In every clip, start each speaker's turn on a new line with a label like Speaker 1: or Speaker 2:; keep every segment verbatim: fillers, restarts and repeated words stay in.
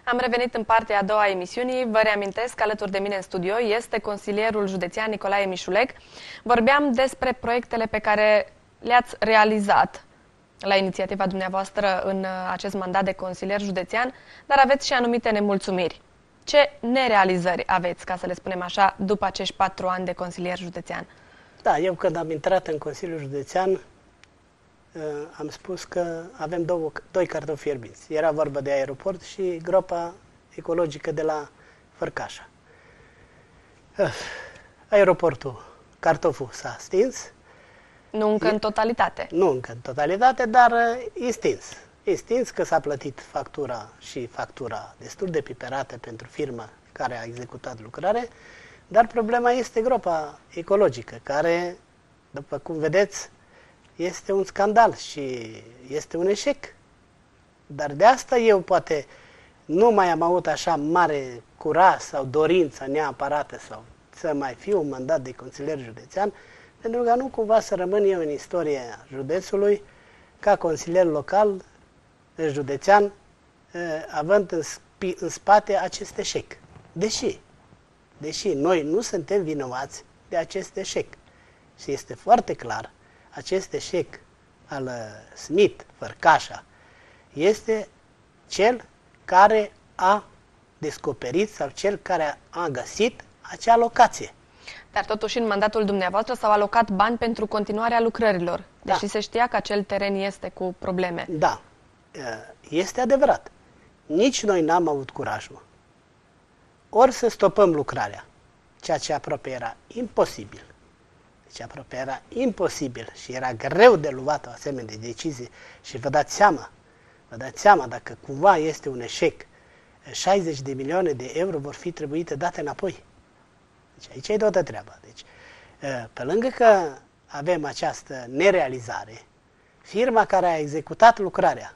Speaker 1: Am revenit în partea a doua a emisiunii. Vă reamintesc că alături de mine în studio este consilierul județean Nicolae Mișulec. Vorbeam despre proiectele pe care le-ați realizat la inițiativa dumneavoastră în acest mandat de consilier județean, dar aveți și anumite nemulțumiri. Ce nerealizări aveți, ca să le spunem așa, după acești patru ani de consilier județean?
Speaker 2: Da, eu când am intrat în Consiliul Județean, am spus că avem două, doi cartofi fierbinți. Era vorba de aeroport și groapa ecologică de la Fărcașa. Aeroportul, cartoful s-a stins.
Speaker 1: Nu încă e, în totalitate.
Speaker 2: Nu încă în totalitate, dar e stins. E stins că s-a plătit factura și factura destul de piperată pentru firma care a executat lucrare, dar problema este groapa ecologică, care, după cum vedeți, este un scandal și este un eșec. Dar de asta eu poate nu mai am avut așa mare curaj sau dorință neapărată sau să mai fiu un mandat de consilier județean, pentru că nu cumva să rămân eu în istoria județului ca consilier local, județean, având în, în spate acest eșec. Deși, deși noi nu suntem vinovați de acest eșec. Și este foarte clar, acest eșec al Smith, Fărcașa, este cel care a descoperit sau cel care a găsit acea locație.
Speaker 1: Dar totuși în mandatul dumneavoastră s-au alocat bani pentru continuarea lucrărilor, deși da. se știa că acel teren este cu probleme.
Speaker 2: Da, este adevărat. Nici noi n-am avut curajul. Ori să stopăm lucrarea, ceea ce aproape era imposibil. Deci aproape era imposibil și era greu de luat o asemenea decizie și vă dați seama, vă dați seama dacă cumva este un eșec, șaizeci de milioane de euro vor fi trebuite date înapoi. Deci aici e toată treaba. Deci, pe lângă că avem această nerealizare, firma care a executat lucrarea,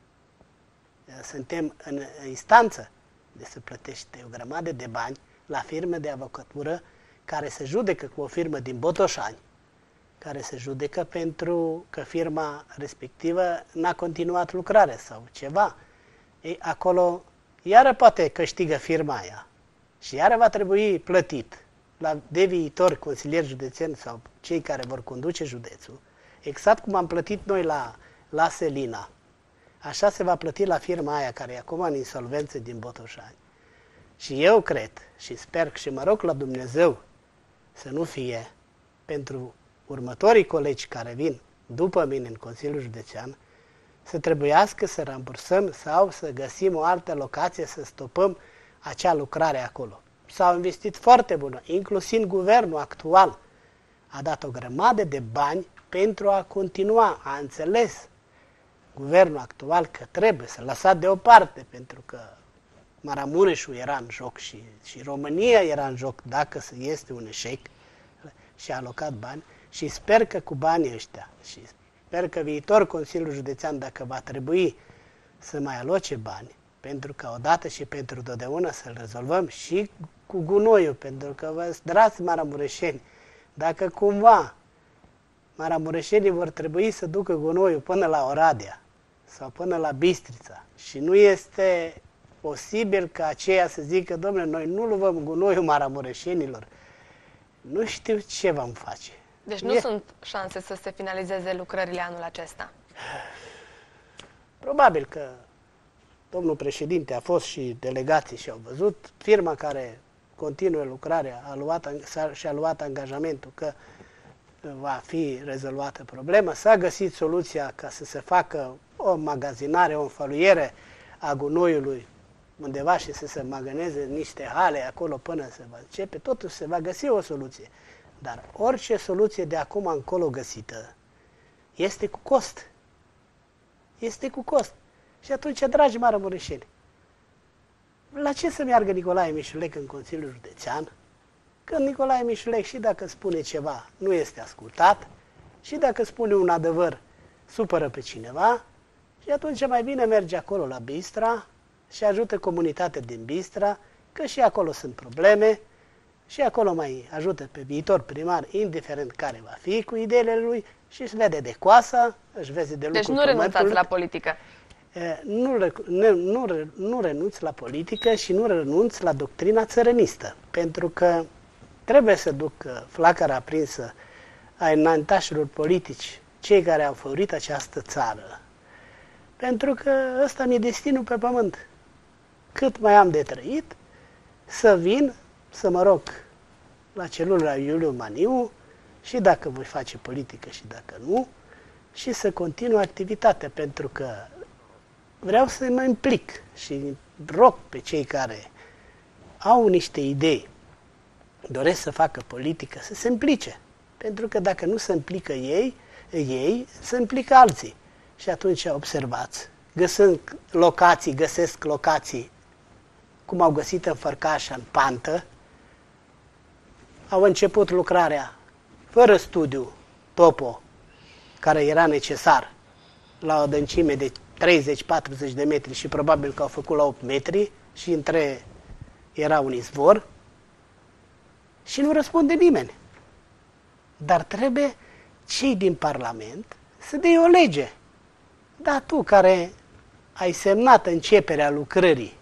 Speaker 2: suntem în instanță de să plătește o grămadă de bani la firme de avocatură care se judecă cu o firmă din Botoșani, care se judecă pentru că firma respectivă n-a continuat lucrarea sau ceva. Ei, acolo iară poate câștigă firma aia și iară va trebui plătit la, de viitor consilieri județeni sau cei care vor conduce județul, exact cum am plătit noi la, la Selina, așa se va plăti la firma aia care e acum în insolvență din Botoșani. Și eu cred și sper și mă rog la Dumnezeu să nu fie pentru următorii colegi care vin după mine în Consiliul Județean, să trebuiască să rambursăm sau să găsim o altă locație, să stopăm acea lucrare acolo. S-au investit foarte bună, inclusiv guvernul actual a dat o grămadă de bani pentru a continua, a înțeles guvernul actual că trebuie să lăsa deoparte, pentru că Maramureșul era în joc și, și România era în joc dacă este un eșec și a alocat bani și sper că cu banii ăștia și sper că viitor Consiliul Județean, dacă va trebui să mai aloce bani, pentru că odată și pentru totdeauna să-l rezolvăm și cu gunoiul, pentru că vă dragi maramureșeni, dacă cumva maramureșenii vor trebui să ducă gunoiul până la Oradea sau până la Bistrița și nu este posibil ca aceia să zică, domnule, noi nu luăm gunoiul maramureșenilor, nu știu ce vom face.
Speaker 1: Deci nu e... sunt șanse să se finalizeze lucrările anul acesta?
Speaker 2: Probabil că domnul președinte a fost și delegații și au văzut. Firma care continuă lucrarea a luat, și-a luat angajamentul că va fi rezolvată problema. S-a găsit soluția ca să se facă o magazinare, o înfăluiere a gunoiului undeva și să se maganeze niște hale acolo până se va începe. Totuși se va găsi o soluție. Dar orice soluție de acum încolo găsită este cu cost. Este cu cost. Și atunci, dragi maramureșeni, la ce să meargă Nicolae Mișulec în Consiliul Județean? Când Nicolae Mișulec, și dacă spune ceva, nu este ascultat, și dacă spune un adevăr, supără pe cineva, și atunci mai bine merge acolo la Bistra și ajută comunitatea din Bistra, că și acolo sunt probleme, și acolo mai ajută pe viitor primar, indiferent care va fi, cu ideile lui și își vede de coasă, își vede de lucru.
Speaker 1: Deci nu renunțați la politică.
Speaker 2: nu, nu, nu renunț la politică și nu renunț la doctrina țărănistă, pentru că trebuie să duc flacăra aprinsă a înaintașilor politici, cei care au făurit această țară, pentru că ăsta mi-e destinul pe pământ. Cât mai am de trăit, să vin, să mă rog la celula Iuliu Maniu, și dacă voi face politică și dacă nu, și să continui activitatea, pentru că vreau să mă implic și rog pe cei care au niște idei, doresc să facă politică, să se implice. Pentru că dacă nu se implică ei, ei se implică alții. Și atunci observați, găsând locații, găsesc locații, cum au găsit în Fărcașa, în Pantă, au început lucrarea fără studiu topo, care era necesar, la o adâncime de treizeci patruzeci de metri și probabil că au făcut la opt metri și între era un izvor și nu răspunde nimeni. Dar trebuie cei din Parlament să dea o lege. Da, tu care ai semnat începerea lucrării,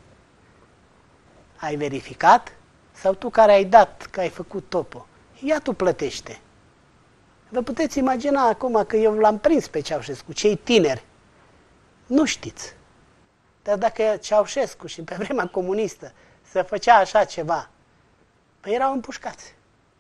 Speaker 2: ai verificat? Sau tu care ai dat că ai făcut topo, ia tu plătește. Vă puteți imagina acum că eu l-am prins pe Ceaușescu, cei tineri. Nu știți. Dar dacă Ceaușescu și pe vremea comunistă se făcea așa ceva, păi erau împușcați.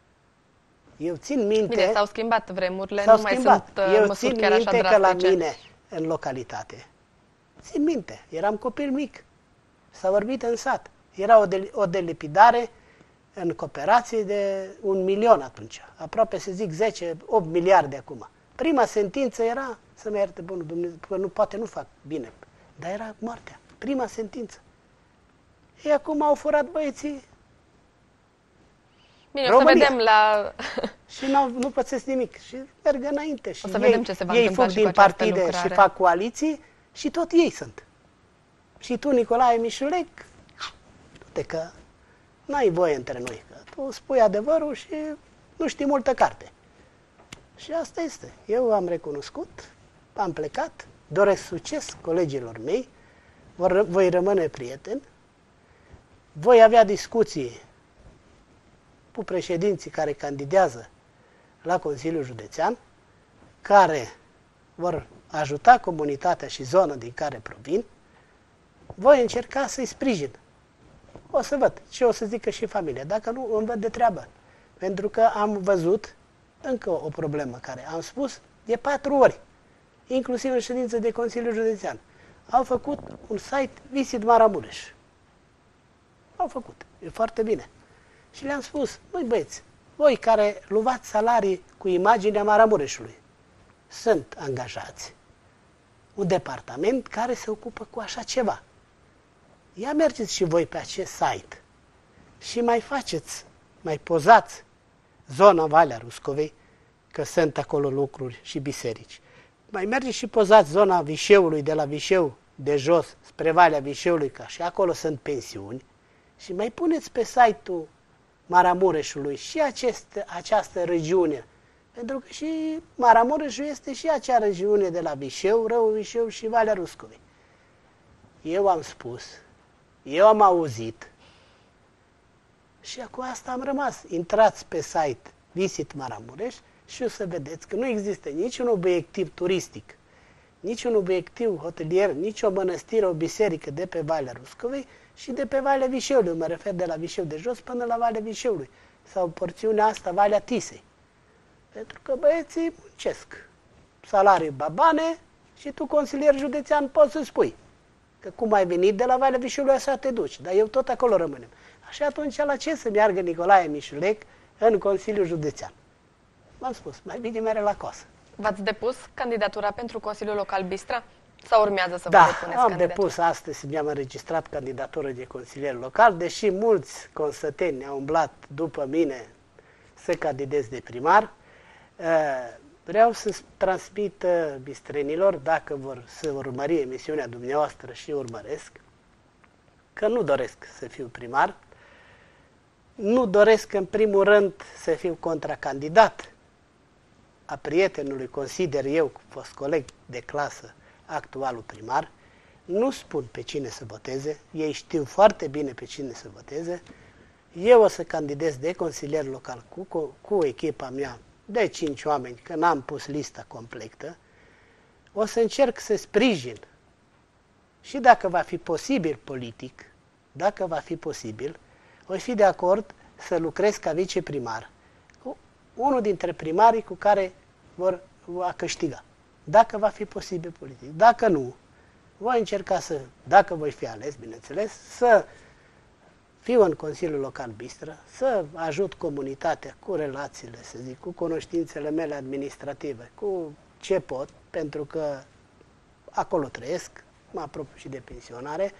Speaker 2: Eu țin minte...
Speaker 1: Bine, s-au schimbat vremurile,
Speaker 2: s-au
Speaker 1: nu
Speaker 2: schimbat.
Speaker 1: mai sunt
Speaker 2: eu
Speaker 1: măsuri
Speaker 2: țin
Speaker 1: chiar așa
Speaker 2: minte că la
Speaker 1: drastice.
Speaker 2: mine, în localitate, țin minte, eram copil mic, s-a vorbit în sat. Era o, de, o delepidare în cooperație de un milion atunci. Aproape să zic zece opt miliarde acum. Prima sentință era, să mă ierte bunul Dumnezeu, că nu, poate nu fac bine, dar era moartea. Prima sentință. Ei acum au furat băieții
Speaker 1: Bine,
Speaker 2: România.
Speaker 1: o să vedem la...
Speaker 2: Și nu, nu pățesc nimic. Și merg înainte. Și
Speaker 1: O să
Speaker 2: ei,
Speaker 1: vedem ce se va
Speaker 2: ei
Speaker 1: întâmpla
Speaker 2: fug
Speaker 1: și
Speaker 2: din
Speaker 1: cu această
Speaker 2: partide
Speaker 1: lucrare.
Speaker 2: și fac coaliții și tot ei sunt. Și tu, Nicolae Mișulec, uite că n-ai voie între noi. Că tu spui adevărul și nu știi multă carte. Și asta este. Eu am recunoscut, am plecat, doresc succes colegilor mei, vor, voi rămâne prieten, voi avea discuții cu președinții care candidează la Consiliul Județean, care vor ajuta comunitatea și zona din care provin, voi încerca să-i sprijin. O să văd ce o să zică și familia. Dacă nu, îmi văd de treabă. Pentru că am văzut încă o problemă care am spus de patru ori, inclusiv în ședință de Consiliul Județean. Au făcut un site Visit Maramureș. Au făcut. E foarte bine. Și le-am spus, măi băieți, voi care luați salarii cu imaginea Maramureșului, sunt angajați un departament care se ocupă cu așa ceva. Ia mergeți și voi pe acest site și mai faceți, mai pozați zona Valea Ruscovei, că sunt acolo lucruri și biserici. Mai mergeți și pozați zona Vișeului, de la Vișeu de jos spre Valea Vișeului, că și acolo sunt pensiuni, și mai puneți pe site-ul Maramureșului și acest, această regiune. Pentru că și Maramureșul este și acea regiune de la Vișeu, Râul Vișeu și Valea Ruscovei. Eu am spus, eu am auzit și cu asta am rămas. Intrați pe site Visit Maramureș și o să vedeți că nu există niciun obiectiv turistic, niciun obiectiv hotelier, nici o mănăstire, o biserică de pe Valea Ruscovei și de pe Valea Vișeului. Mă refer de la Vișeu de jos până la Valea Vișeului sau porțiunea asta, Valea Tisei. Pentru că băieții muncesc. Salarii babane și tu, consilier județean, poți să spui că cum ai venit de la Valea Vișeului să te duci, dar eu tot acolo rămânem. Așa atunci la ce să meargă Nicolae Mișulec în Consiliul Județean? V-am spus, mai bine mere la coasă.
Speaker 1: V-ați depus candidatura pentru Consiliul Local Bistra? Sau urmează să
Speaker 2: Da,
Speaker 1: vă depuneți
Speaker 2: am
Speaker 1: candidatura?
Speaker 2: depus astăzi, mi-am înregistrat candidatură de consilier local, deși mulți consăteni au umblat după mine să candidez de primar. Vreau să transmit bistrenilor, dacă vor să urmări emisiunea dumneavoastră și urmăresc, că nu doresc să fiu primar, nu doresc în primul rând să fiu contracandidat a prietenului, consider eu, fost coleg de clasă, actualul primar, nu spun pe cine să voteze, ei știu foarte bine pe cine să voteze. Eu o să candidez de consilier local cu, cu, cu echipa mea de cinci oameni, că n-am pus lista completă. O să încerc să sprijin și dacă va fi posibil politic, dacă va fi posibil, voi fi de acord să lucrez ca viceprimar cu unul dintre primarii cu care vor va câștiga. Dacă va fi posibil politic. Dacă nu, voi încerca să, dacă voi fi ales, bineînțeles, să fiu în Consiliul Local Bistră, să ajut comunitatea cu relațiile, să zic, cu cunoștințele mele administrative, cu ce pot, pentru că acolo trăiesc, mă apropiu și de pensionare,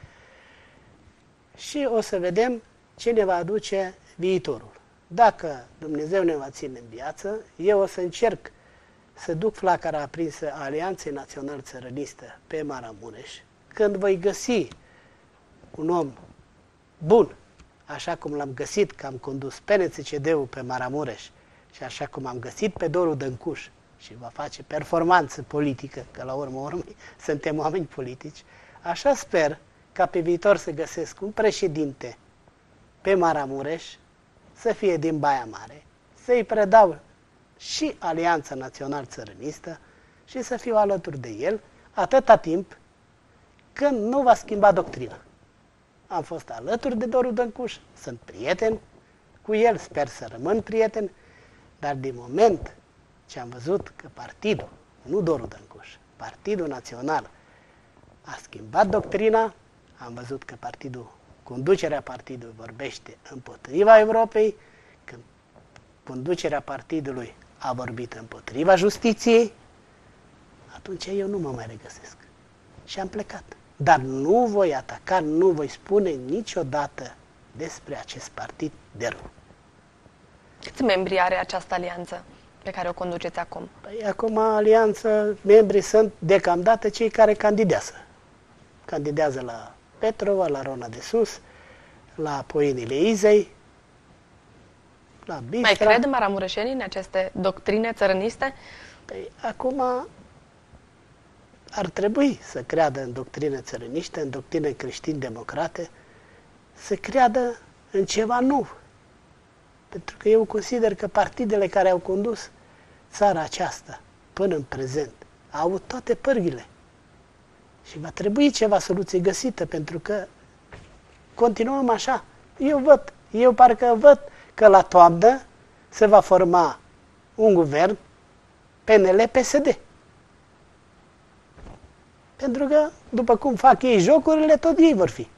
Speaker 2: și o să vedem ce ne va aduce viitorul. Dacă Dumnezeu ne va ține în viață, eu o să încerc să duc flacăra aprinsă a Alianței Naționale Țărăniste pe Maramureș, când voi găsi un om bun, așa cum l-am găsit, că am condus P N C C D-ul pe Maramureș și așa cum am găsit pe Doru Dăncuș și va face performanță politică, că la urmă urmei suntem oameni politici, așa sper ca pe viitor să găsesc un președinte pe Maramureș, să fie din Baia Mare, să-i predau și Alianța Națională Țărănistă și să fiu alături de el atâta timp când nu va schimba doctrina. Am fost alături de Doru Dăncuș, sunt prieten cu el, sper să rămân prieten, dar din moment ce am văzut că partidul, nu Doru Dăncuș, Partidul Național a schimbat doctrina, am văzut că partidul, conducerea partidului vorbește împotriva Europei, când conducerea partidului a vorbit împotriva justiției, atunci eu nu mă mai regăsesc. Și am plecat. Dar nu voi ataca, nu voi spune niciodată despre acest partid de rău.
Speaker 1: Câți membri are această alianță pe care o conduceți acum?
Speaker 2: Păi acum alianță, membrii sunt deocamdată cei care candidează. Candidează la Petrova, la Rona de Sus, la Poienile Izei, la Bistra.
Speaker 1: Mai cred maramureșenii în aceste doctrine țărăniste?
Speaker 2: Păi acum ar trebui să creadă în doctrine țărăniște, în doctrine creștin-democrate, să creadă în ceva nou. Pentru că eu consider că partidele care au condus țara aceasta până în prezent au avut toate pârghile. Și va trebui ceva soluție găsită, pentru că continuăm așa. Eu văd, eu parcă văd că la toamnă se va forma un guvern P N L P S D. Pentru că, după cum fac ei jocurile, tot ei vor fi.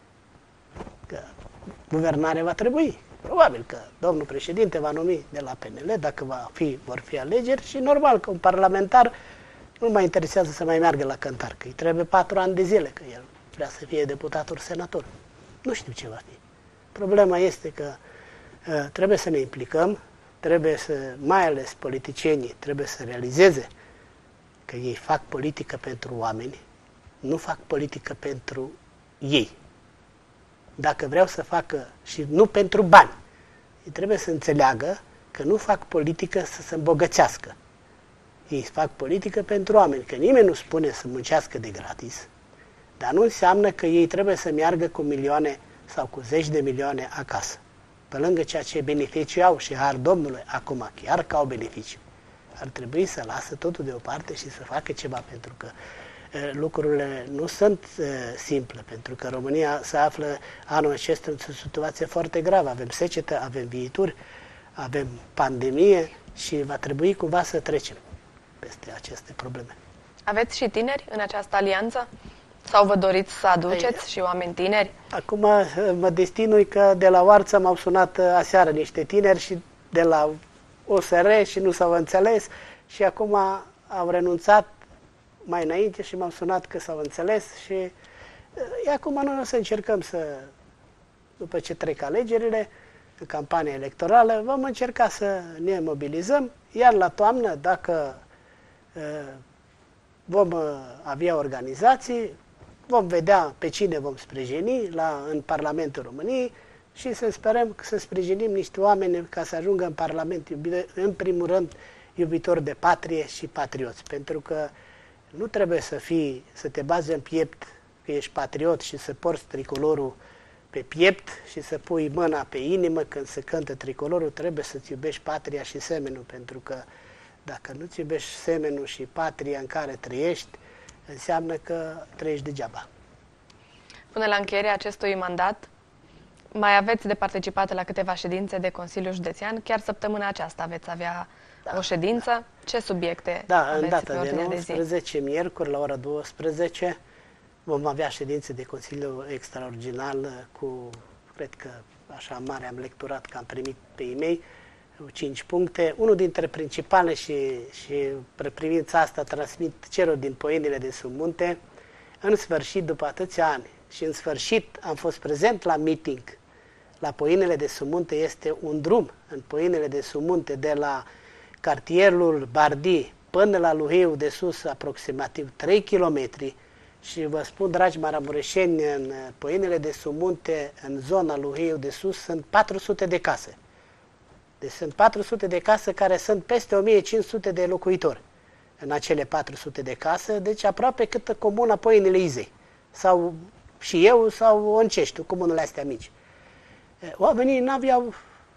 Speaker 2: Că guvernare va trebui. Probabil că domnul președinte va numi de la P N L, dacă va fi, vor fi alegeri, și normal că un parlamentar nu mai interesează să mai meargă la cântar, că îi trebuie patru ani de zile, că el vrea să fie deputat ori senator. Nu știu ce va fi. Problema este că uh, trebuie să ne implicăm, trebuie să, mai ales politicienii, trebuie să realizeze că ei fac politică pentru oameni, nu fac politică pentru ei. Dacă vreau să facă și nu pentru bani, ei trebuie să înțeleagă că nu fac politică să se îmbogățească. Ei fac politică pentru oameni, că nimeni nu spune să muncească de gratis, dar nu înseamnă că ei trebuie să meargă cu milioane sau cu zeci de milioane acasă. Pe lângă ceea ce beneficii au și har Domnului, acum chiar că au beneficiu, ar trebui să lasă totul deoparte și să facă ceva, pentru că uh, lucrurile nu sunt uh, simple, pentru că România se află anul acesta într-o situație foarte gravă. Avem secetă, avem viituri, avem pandemie și va trebui cumva să trecem peste aceste probleme.
Speaker 1: Aveți și tineri în această alianță? Sau vă doriți să aduceți Ei, și oameni tineri?
Speaker 2: Acum mă destinui că de la Oarța m-au sunat aseară niște tineri și de la O S R și nu s-au înțeles și acum au renunțat mai înainte și m-au sunat că s-au înțeles și e, acum noi o să încercăm să, după ce trec alegerile, în campania electorală, vom încerca să ne mobilizăm, iar la toamnă, dacă uh, vom uh, avea organizații, vom vedea pe cine vom sprijini la, în Parlamentul României și să sperăm să sprijinim niște oameni ca să ajungă în Parlament, în primul rând, iubitori de patrie și patrioți. Pentru că nu trebuie să fii, să te bazi în piept că ești patriot și să porți tricolorul pe piept și să pui mâna pe inimă când se cântă tricolorul, trebuie să-ți iubești patria și semenul, pentru că dacă nu-ți iubești semenul și patria în care trăiești, înseamnă că trăiești degeaba.
Speaker 1: Până la încheierea acestui mandat, mai aveți de participat la câteva ședințe de Consiliul Județean. Chiar săptămâna aceasta veți avea da, o ședință. Da. Ce subiecte
Speaker 2: da,
Speaker 1: aveți
Speaker 2: în data
Speaker 1: pe
Speaker 2: de nouăsprezece,
Speaker 1: de zi?
Speaker 2: miercuri, la ora douăsprezece, vom avea ședințe de Consiliu extraordinar cu, cred că așa mare am lecturat că am primit pe e-mail, cinci puncte. Unul dintre principale și, și privința asta transmit celor din Poienile de sub munte. În sfârșit, după atâția ani, și în sfârșit am fost prezent la meeting la Poienile de sub munte. Este un drum în Poienile de sub munte de la cartierul Bardi până la Luheiu de sus, aproximativ trei kilometri. Și vă spun, dragi maramureșeni, în Poienile de sub munte, în zona Luheiu de sus, sunt patru sute de case. Deci sunt patru sute de case care sunt peste o mie cinci sute de locuitori în acele patru sute de case, deci aproape câtă comuna Poienile Izei, sau și eu, sau Onceștiu, comunele astea mici. Oamenii n-aveau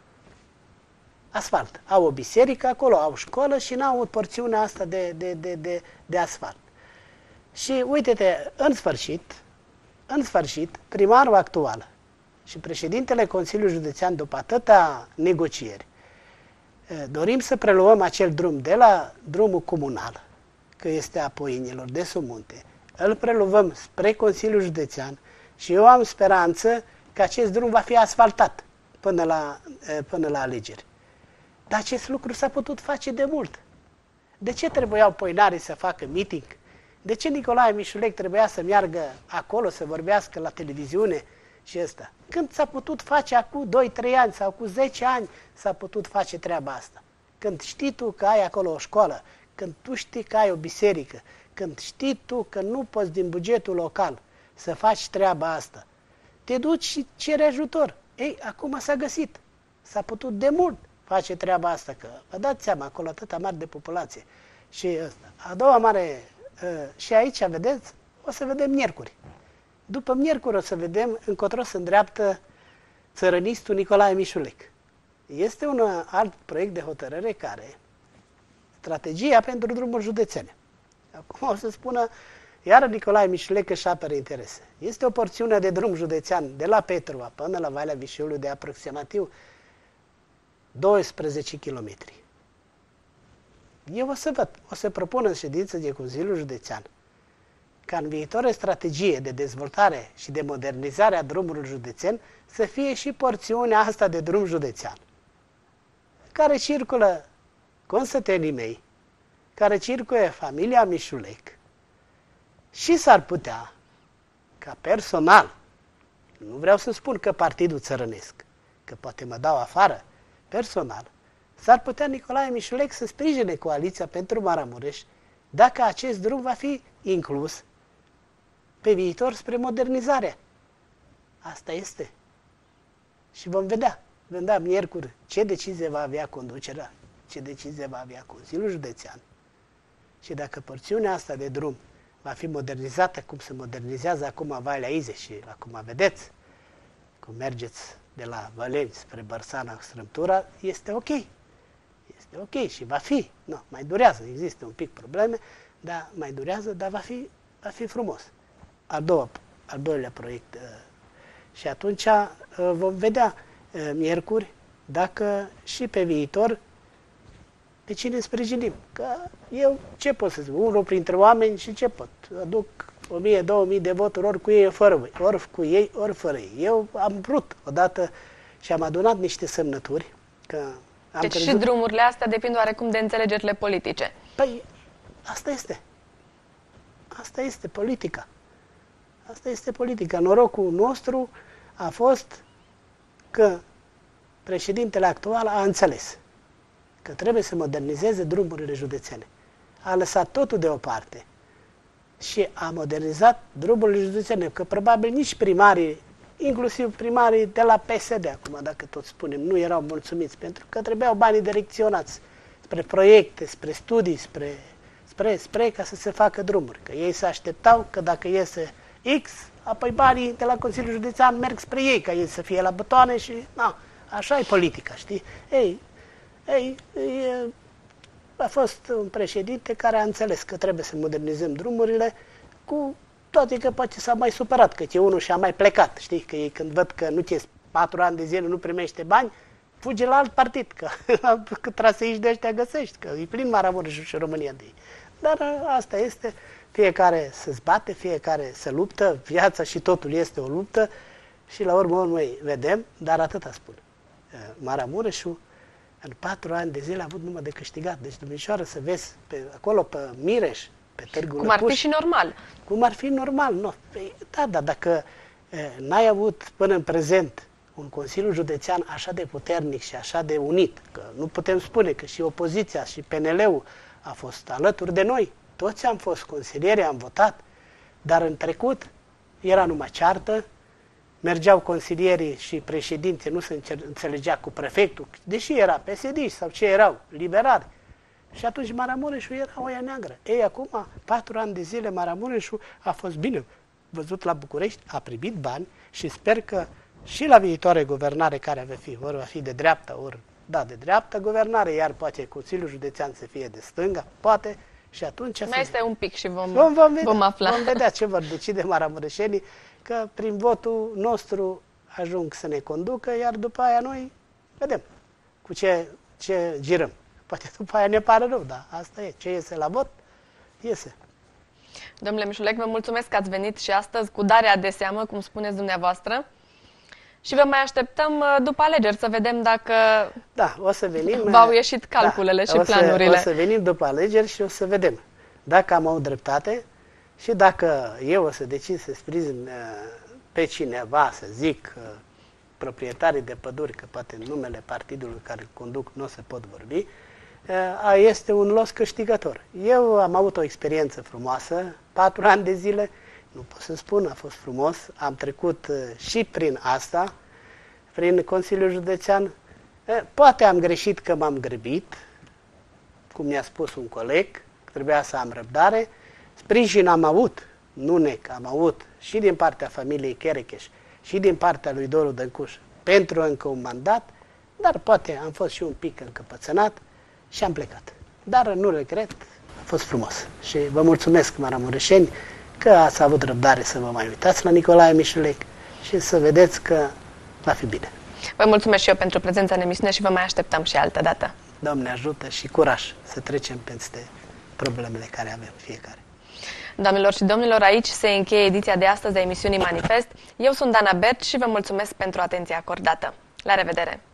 Speaker 2: asfalt. Au o biserică acolo, au școală și n-au o porțiune asta de, de, de, de, de asfalt. Și uite-te, în sfârșit, în sfârșit, primarul actual și președintele Consiliului Județean, după atâtea negocieri, dorim să preluăm acel drum de la drumul comunal, că este a Poienilor de sub munte, îl preluăm spre Consiliul Județean și eu am speranță că acest drum va fi asfaltat până la, până la alegeri. Dar acest lucru s-a putut face de mult. De ce trebuiau poinarii să facă meeting? De ce Nicolae Mișulec trebuia să meargă acolo, să vorbească la televiziune și ăsta? Când s-a putut face acum doi trei ani sau cu zece ani s-a putut face treaba asta? Când știi tu că ai acolo o școală, când tu știi că ai o biserică, când știi tu că nu poți din bugetul local să faci treaba asta, te duci și ceri ajutor. Ei, acum s-a găsit. S-a putut de mult face treaba asta, că vă dați seama, acolo atâta mare de populație. Și ăsta. A doua mare, și aici, vedeți, o să vedem miercuri. După miercuri o să vedem încotro se îndreaptă țărănistul Nicolae Mișulec. Este un alt proiect de hotărâre care, strategia pentru drumuri județene. Acum o să spună, iar Nicolae Mișulec își apără interese. Este o porțiune de drum județean de la Petrova până la Valea Vișiului de aproximativ doisprezece kilometri. Eu o să văd, o să propun în ședință de Consiliul Județean ca în viitoare strategie de dezvoltare și de modernizare a drumurilor județen să fie și porțiunea asta de drum județean, care circulă consătenii mei, care circulă familia Mișulec, și s-ar putea ca personal, nu vreau să spun că partidul țărănesc, că poate mă dau afară, personal, s-ar putea Nicolae Mișulec să sprijine Coaliția pentru Maramureș dacă acest drum va fi inclus pe viitor spre modernizare. Asta este. Și vom vedea, vom vedea miercuri ce decizie va avea conducerea, ce decizie va avea Consiliul Județean și dacă porțiunea asta de drum va fi modernizată cum se modernizează acum Valea Izei și acum vedeți cum mergeți de la Văleni spre Bărsana, Strâmtura, este ok. Este ok și va fi. No, mai durează, există un pic probleme, dar mai durează, dar va fi, va fi frumos. Al, doua, al doilea proiect. Și atunci vom vedea miercuri dacă și pe viitor pe cine sprijinim. Că eu ce pot să zic? Unul printre oameni și ce pot? Aduc o mie, două mii de voturi ori cu ei, fără, ori cu ei, ori fără ei. Eu am vrut odată și am adunat niște semnături. Că am
Speaker 1: deci
Speaker 2: crezut...
Speaker 1: și drumurile astea depind oarecum de înțelegerile politice.
Speaker 2: Păi, asta este. Asta este politica. Asta este politica. Norocul nostru a fost că președintele actual a înțeles că trebuie să modernizeze drumurile județene. A lăsat totul deoparte și a modernizat drumurile județene, că probabil nici primarii, inclusiv primarii de la P S D, acum dacă tot spunem, nu erau mulțumiți, pentru că trebuiau banii direcționați spre proiecte, spre studii, spre, spre, spre ca să se facă drumuri. Că ei se așteptau că dacă iese X, apoi banii de la Consiliul Județean merg spre ei, ca ei să fie la butoane și, na, așa e politica, știi? Ei, ei, e, a fost un președinte care a înțeles că trebuie să modernizăm drumurile, cu toate că poate s-a mai supărat, că e unul și a mai plecat, știi? Că ei când văd că nu ți patru ani de zile nu primește bani, fuge la alt partid, că cât traseiști de ăștia găsești, că e plin Maramureșul și România de ei. Dar asta este, fiecare se zbate, fiecare se luptă, viața și totul este o luptă și la urmă noi vedem, dar atâta spun. Maramureșul în patru ani de zile a avut numai de câștigat. Deci, domnișoară, să vezi pe, acolo pe Mireș, pe Târgu
Speaker 1: Cum ar fi și normal.
Speaker 2: Cum ar fi normal. No. Păi, da, da, dacă n-ai avut până în prezent un Consiliu Județean așa de puternic și așa de unit, că nu putem spune că și opoziția și P N L-ul a fost alături de noi, toți am fost consilieri, am votat, dar în trecut era numai ceartă, mergeau consilierii și președinții, nu se înțelegea cu prefectul, deși era P S D sau ce erau, liberali. Și atunci Maramureșul era oia neagră. Ei, acum, patru ani de zile, Maramureșul a fost bine văzut la București, a primit bani și sper că și la viitoare guvernare care va fi, ori va fi de dreapta, ori da, de dreapta guvernare, iar poate Consiliul Județean să fie de stânga, poate, și atunci...
Speaker 1: Mai este un pic și vom,
Speaker 2: vom, vom, vedea,
Speaker 1: vom afla.
Speaker 2: Vom vedea ce vor decide maramureșenii, că prin votul nostru ajung să ne conducă, iar după aia noi vedem cu ce, ce girăm. Poate după aia ne pare rău, dar asta e. Ce iese la vot, iese.
Speaker 1: Domnule Mișulec, vă mulțumesc că ați venit și astăzi cu darea de seamă, cum spuneți dumneavoastră. Și vă mai așteptăm după alegeri să vedem dacă
Speaker 2: da, o să venim,
Speaker 1: v-au ieșit calculele da, și
Speaker 2: o
Speaker 1: planurile.
Speaker 2: Să, o să venim după alegeri și o să vedem dacă am avut dreptate și dacă eu o să decid să sprijin pe cineva, să zic, proprietarii de păduri, că poate în numele partidului care îl conduc nu o să pot vorbi, este un los câștigător. Eu am avut o experiență frumoasă, patru ani de zile, nu pot să spun, a fost frumos, am trecut și prin asta, prin Consiliul Județean. Poate am greșit că m-am grăbit, cum mi-a spus un coleg, trebuia să am răbdare. Sprijin am avut, nu nec, am avut și din partea familiei Cherecheș și din partea lui Doru Dăncuș pentru încă un mandat, dar poate am fost și un pic încăpățânat și am plecat. Dar nu regret, a fost frumos. Și vă mulțumesc, maramureșeni, că ați avut răbdare să vă mai uitați la Nicolae Mișulec și să vedeți că va fi bine.
Speaker 1: Vă mulțumesc și eu pentru prezența în emisiune și vă mai așteptăm și altă dată.
Speaker 2: Doamne ajută și curaj să trecem peste problemele care avem fiecare.
Speaker 1: Doamnelor și domnilor, aici se încheie ediția de astăzi a emisiunii Manifest. Eu sunt Dana Bert și vă mulțumesc pentru atenția acordată. La revedere!